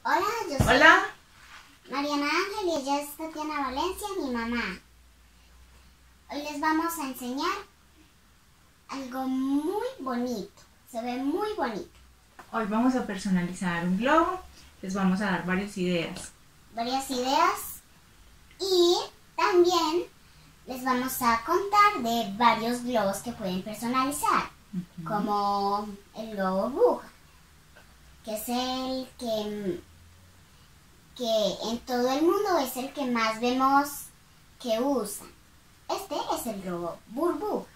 Hola, yo soy Hola. Mariana Ángel y ella es Tatiana Valencia, mi mamá. Hoy les vamos a enseñar algo muy bonito. Se ve muy bonito. Hoy vamos a personalizar un globo. Les vamos a dar varias ideas. Y también les vamos a contar de varios globos que pueden personalizar. Como el globo Buja, que es el que en todo el mundo es el que más vemos que usan. Este es el globo burbuja.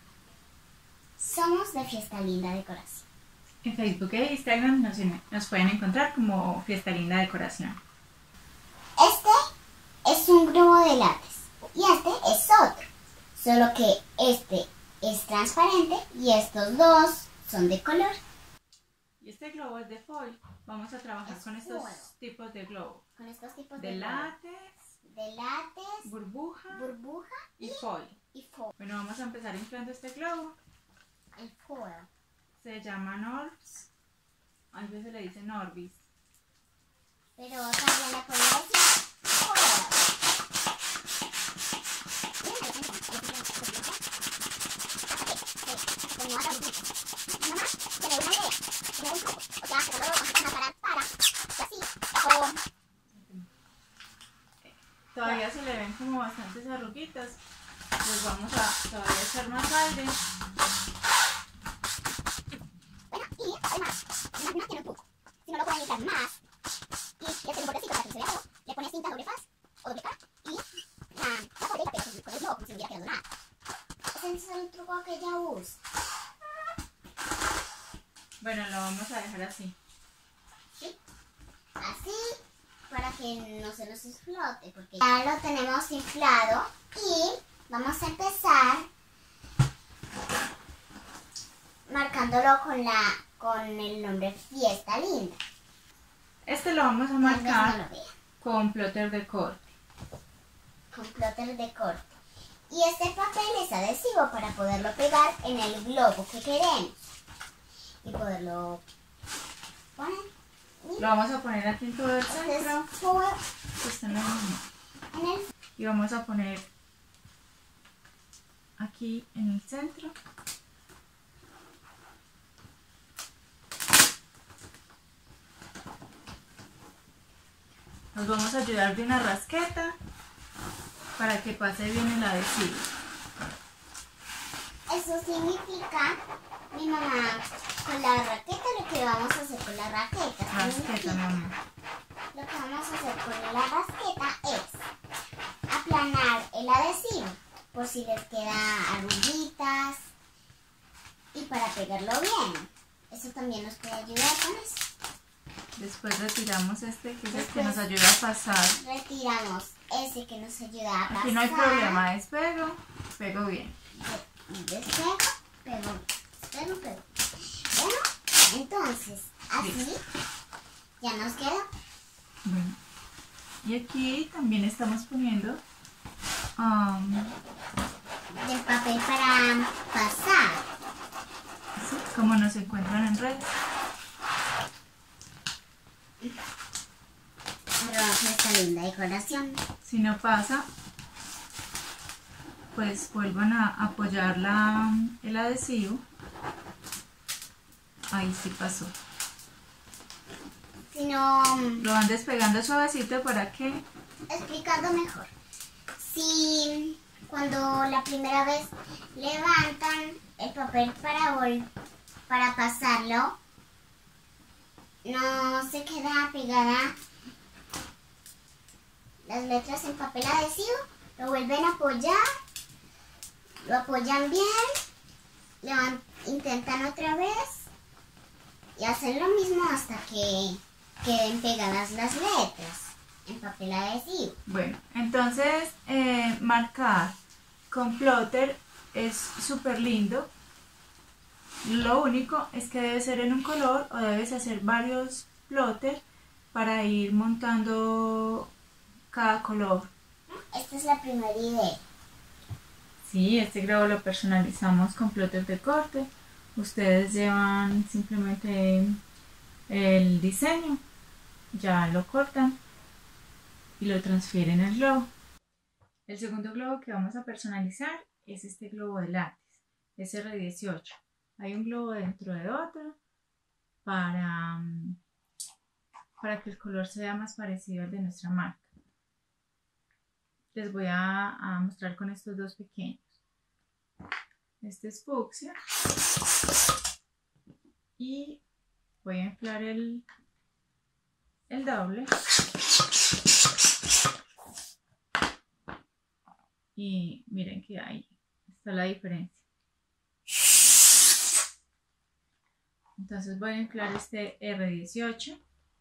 Somos de Fiesta Linda Decoración. En Facebook e Instagram nos pueden encontrar como Fiesta Linda Decoración. Este es un globo de látex y este es otro, solo que este es transparente y estos dos son de color. Y este globo es de foil. Vamos a trabajar con estos tipos de globo. Con estos tipos de látex, burbuja y foil. foil. Bueno, vamos a empezar inflando este globo. El foil. Se llama Norbs. A veces le dicen Orbis. Pero también le pueden decir foil. Todavía se le ven como bastantes arruguitas. Les vamos a todavía echar más aire. Bueno, y además, no tiene un poco. Si no lo pueden inflar más, y le hacen un bordecito para que se vea todo, le pones cinta doble faz o doble cara y la coleta pega con el globo como si no hubiera quedado nada. Ese es el truco que ella usa. Bueno, lo vamos a dejar así. ¿Sí? Así, para que no se nos explote, porque ya lo tenemos inflado y vamos a empezar marcándolo con el nombre Fiesta Linda. Este lo vamos a Tal vez marcar no lo vean. con plotter de corte. Con plotter de corte. Y este papel es adhesivo para poderlo pegar en el globo que queremos. Y poderlo poner. Lo vamos a poner aquí en todo el Este centro. es foil Está en la línea. en el. Y vamos a poner aquí en el centro. Nos vamos a ayudar de una rasqueta para que pase bien el adhesivo. Eso significa, mi mamá, con la raqueta, lo que vamos a hacer con la raqueta. Rasqueta, mi amor. Lo que vamos a hacer con la rasqueta es aplanar el adhesivo por si les queda arruguitas y para pegarlo bien. Eso también nos puede ayudar con eso. Después retiramos este que es el que Después nos ayuda a pasar. retiramos ese que nos ayuda a pasar. Aquí no hay problema, pego bien. Despego, pego. Bueno, entonces, así ya nos queda. Bueno, y aquí también estamos poniendo Del papel para pasar. así como nos encuentran en redes. Esta linda decoración. Si no pasa, pues vuelvan a apoyar el adhesivo. Ahí sí pasó. Si no, Lo van despegando suavecito para que... explicando mejor. Si cuando la primera vez levantan el papel para pasarlo, no se queda pegada las letras en papel adhesivo, lo vuelven a apoyar, lo apoyan bien, intentan otra vez y hacen lo mismo hasta que queden pegadas las letras en papel adhesivo. Bueno, entonces marcar con plotter es súper lindo. Lo único es que debe ser en un color o debes hacer varios plotter para ir montando cada color. Esta es la primera idea. Sí, este globo lo personalizamos con plotter de corte. Ustedes llevan simplemente el diseño ya lo cortan y lo transfieren al globo. El segundo globo que vamos a personalizar es este globo de látex, SR18. Hay un globo dentro de otro para que el color sea más parecido al de nuestra marca. Les voy a mostrar con estos dos pequeños. Este es fucsia y voy a inflar el doble y miren que ahí está la diferencia. Entonces voy a inflar este R18.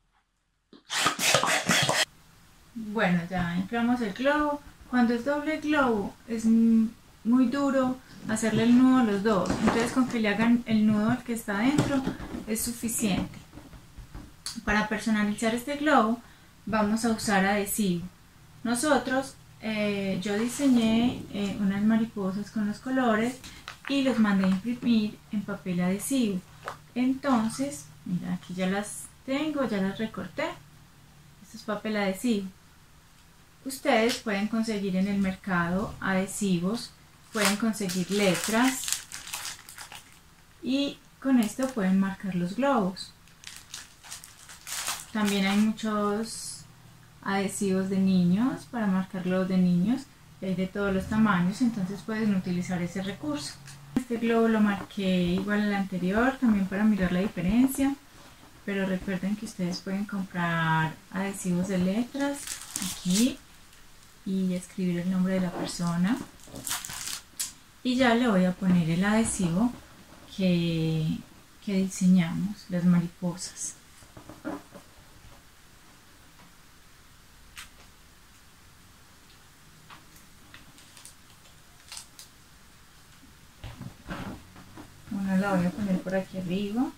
Bueno, ya inflamos el globo. Cuando es doble globo es muy duro hacerle el nudo a los dos, entonces con que le hagan el nudo al que está adentro es suficiente. Para personalizar este globo vamos a usar adhesivo. Nosotros, yo diseñé unas mariposas con los colores y los mandé a imprimir en papel adhesivo. Entonces, mira, aquí ya las tengo, ya las recorté. Esto es papel adhesivo. Ustedes pueden conseguir en el mercado adhesivos, pueden conseguir letras y con esto pueden marcar los globos. También hay muchos adhesivos de niños para marcar globos de niños, hay de todos los tamaños, entonces pueden utilizar ese recurso. Este globo lo marqué igual al anterior, también para mirar la diferencia, pero recuerden que ustedes pueden comprar adhesivos de letras aquí y escribir el nombre de la persona, y ya le voy a poner el adhesivo que diseñamos, las mariposas. Una la voy a poner por aquí arriba.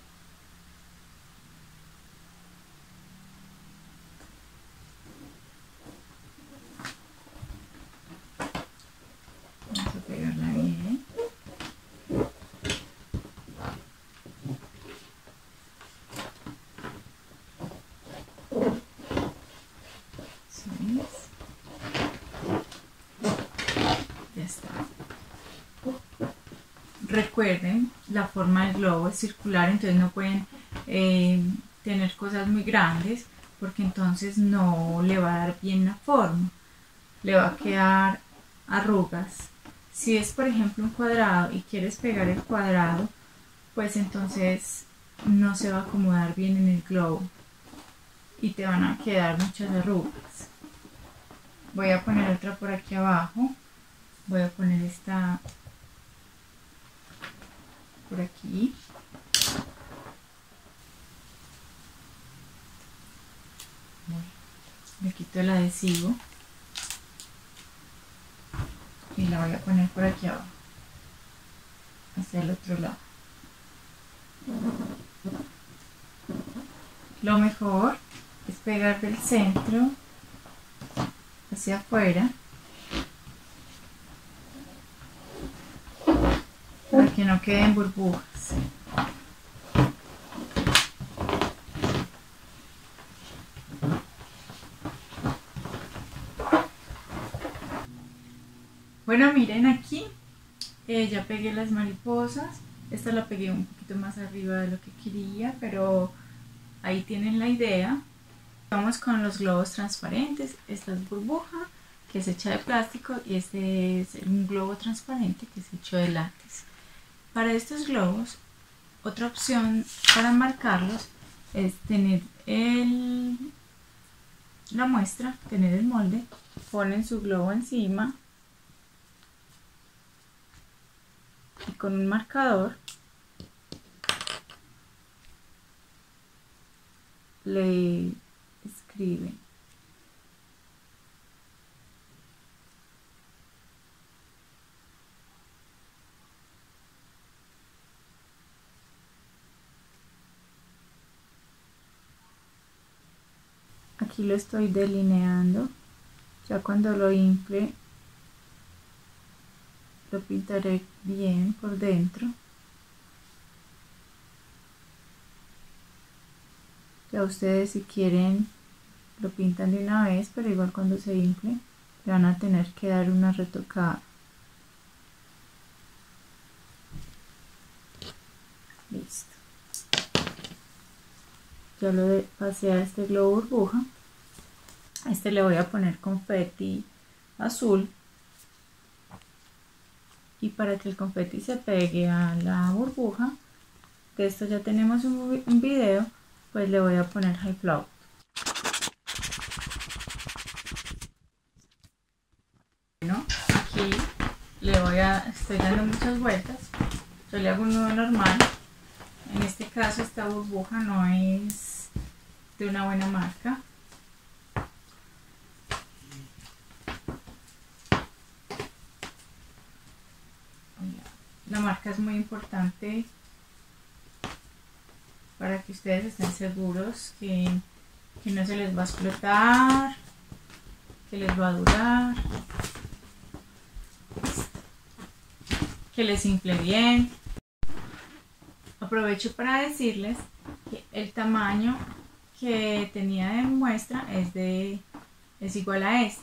Vamos a pegarla bien. ¿Sí? Ya está. Recuerden, la forma del globo es circular, entonces no pueden tener cosas muy grandes porque entonces no le va a dar bien la forma, le va a quedar arrugas. Si es por ejemplo un cuadrado y quieres pegar el cuadrado, pues entonces no se va a acomodar bien en el globo y te van a quedar muchas arrugas. Voy a poner otra por aquí abajo, voy a poner esta por aquí. Le quito el adhesivo y la voy a poner por aquí abajo, hacia el otro lado. Lo mejor es pegar del centro hacia afuera para que no queden burbujas. Bueno, miren aquí, ya pegué las mariposas. Esta la pegué un poquito más arriba de lo que quería, pero ahí tienen la idea. Vamos con los globos transparentes. Esta es burbuja, que es hecha de plástico, y este es un globo transparente que es hecho de látex. Para estos globos, otra opción para marcarlos es tener la muestra, tener el molde, ponen su globo encima y con un marcador le escriben. Aquí lo estoy delineando, ya cuando lo infle lo pintaré bien por dentro. Ya ustedes, si quieren lo pintan de una vez, pero igual cuando se infle le van a tener que dar una retocada. Listo. Ya lo pasé a este globo burbuja. A este le voy a poner confeti azul. Y para que el confeti se pegue a la burbuja, de esto ya tenemos un video, pues le voy a poner high float. Bueno, aquí estoy dando muchas vueltas. Yo le hago un nudo normal. En este caso esta burbuja no es de una buena marca. La marca es muy importante para que ustedes estén seguros que no se les va a explotar, que les va a durar, que les infle bien. Aprovecho para decirles que el tamaño que tenía de muestra es igual a este,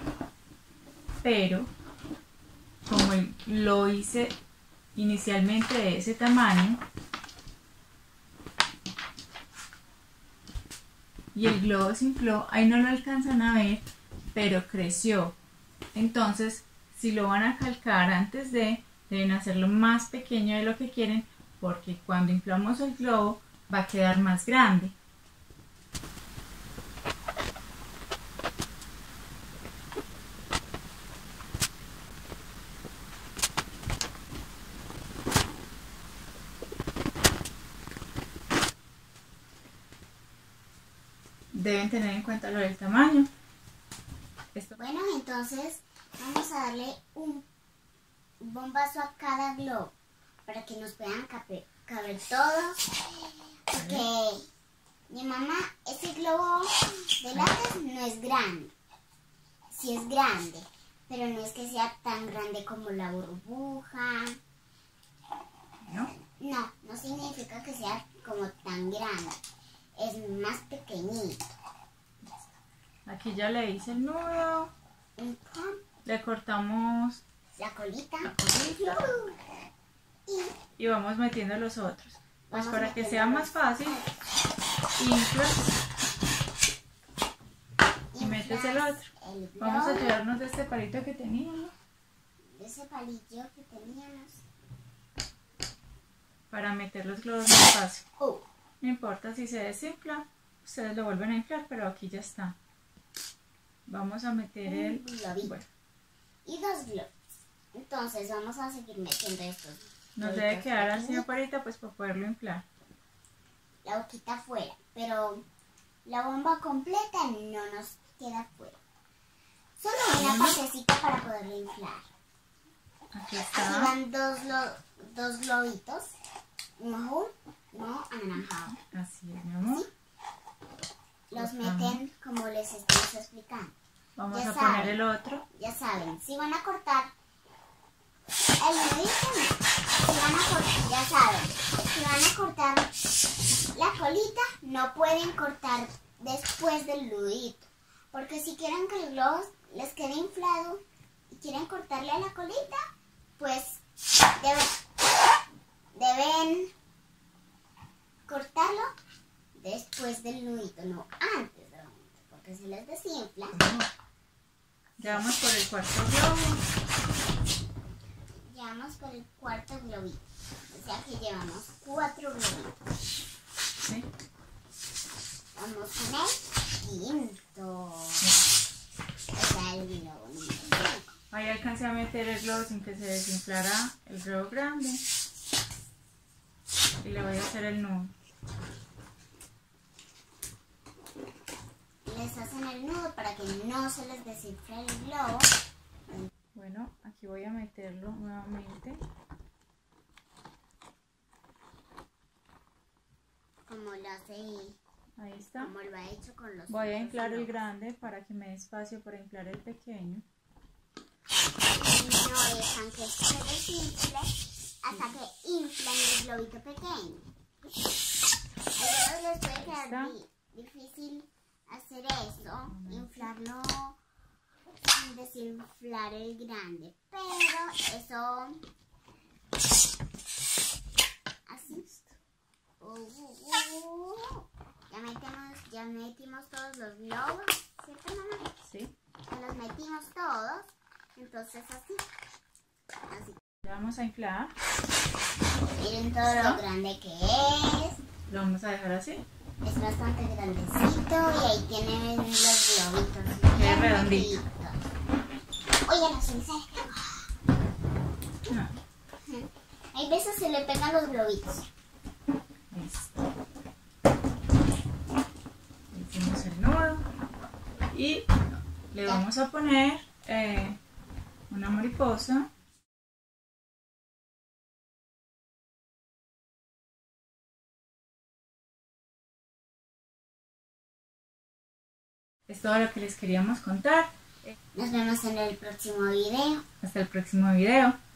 pero como lo hice inicialmente de ese tamaño y el globo se infló, ahí no lo alcanzan a ver, pero creció. Entonces, si lo van a calcar antes deben hacerlo más pequeño de lo que quieren, porque cuando inflamos el globo va a quedar más grande. Deben tener en cuenta lo del tamaño. Bueno, entonces vamos a darle un bombazo a cada globo para que nos puedan caber todos. Porque mi mamá, ese globo de látex no es grande. Sí es grande, pero no es que sea tan grande como la burbuja. No significa que sea como tan grande. Es más pequeñito. Aquí ya le hice el nudo. Le cortamos la colita. Y vamos metiendo los otros. Pues para que sea más fácil, inflas y metes el otro. Vamos a ayudarnos de este palito que teníamos. De ese palillo que teníamos. Para meter los globos más fácil. No importa si se desinfla, ustedes lo vuelven a inflar, pero aquí ya está. Vamos a meter el globito. Bueno. Y 2 globos. Entonces vamos a seguir metiendo estos. Nos debe quedar así aparita, pues para poderlo inflar. La boquita afuera, pero la bomba completa no nos queda afuera. Solo una partecita para poderlo inflar. Aquí está. Aquí van dos globitos. Uno azul, uno anaranjado. Así es, mi amor. Los meten como les estamos explicando. Vamos a poner el otro. Ya saben, si van a cortar el nudito, ya saben, si van a cortar la colita, no pueden cortar después del nudito. Porque si quieren que el globo les quede inflado y quieren cortarle a la colita, pues deben cortarlo después del nudito, no antes del nudito, porque si les desinfla. Ya vamos por el cuarto globo. Ya vamos por el cuarto globito. O sea que llevamos 4 globitos. ¿Sí? Vamos con el quinto. O sea, el globo número 5. Ahí alcancé a meter el globo sin que se desinflara el globo grande. Y le voy a hacer el nudo. Les hacen el nudo para que no se les desinfle el globo. Bueno, aquí voy a meterlo nuevamente. Como lo hace, ahí está. Como lo ha hecho con los voy a inflar el grande para que me dé espacio para inflar el pequeño. Y no dejan que se desinfle hasta que inflan el globito pequeño. A algunos les puede quedar difícil hacer eso, inflarlo sin desinflar el grande, pero eso así. Ya metimos todos los globos, ¿cierto, mamá? Sí. Ya los metimos todos, entonces así. Le vamos a inflar. Miren todo lo grande que es. Lo vamos a dejar así. Es bastante grandecito y ahí tienen los globitos. Qué redondito. Oye, no se me sale. No. Hay veces se le pegan los globitos. Listo. Hicimos el nudo y le vamos a poner una mariposa. Es todo lo que les queríamos contar. Nos vemos en el próximo video. Hasta el próximo video.